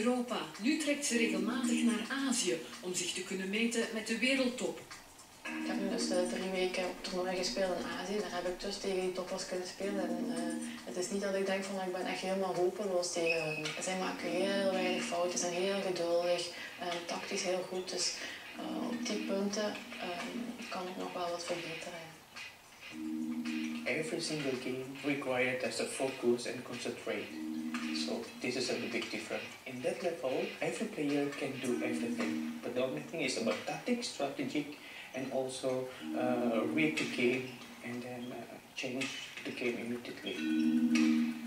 Europa. Nu trekt ze regelmatig naar Azië om zich te kunnen meten met de wereldtop. Ik heb nu dus 3 weken op toernooi gespeeld in Azië. Daar heb ik dus tegen die toppers kunnen spelen. En, het is niet dat ik denk van ik ben echt helemaal hopeloos tegen hen. Zij maken heel weinig fouten, zijn heel geduldig, tactisch heel goed. Dus op die punten kan ik nog wel wat verbeteren. Every single game required us to focus and concentrate. So this is a big difference. In that level, every player can do everything. But the only thing is about tactics, strategic, and also read the game and then change the game immediately.